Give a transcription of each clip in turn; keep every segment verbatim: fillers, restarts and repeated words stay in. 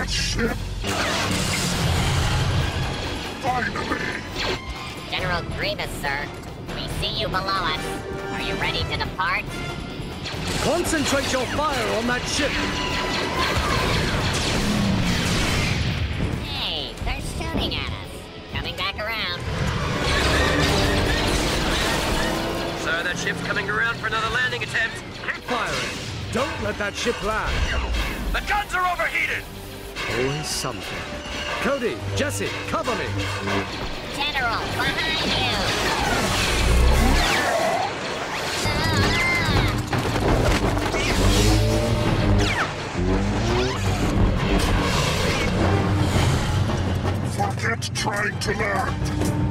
that ship! Finally! General Grievous, sir. We see you below us. Are you ready to depart? Concentrate your fire on that ship! Hey, they're shooting at us. Coming back around. Sir, that ship's coming around for another landing attempt. Keep firing! Don't let that ship land! The guns are overheated! Always something. Cody, Jesse, cover me! General, behind you! Forget trying to land!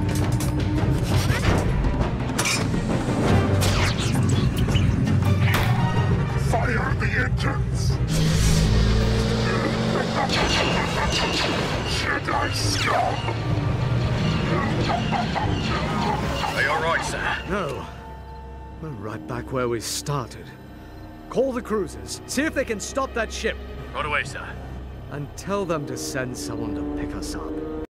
Fire the engines! Jedi scum! Are you alright, sir? No. We're right back where we started. Call the cruisers. See if they can stop that ship. Right away, sir. And tell them to send someone to pick us up.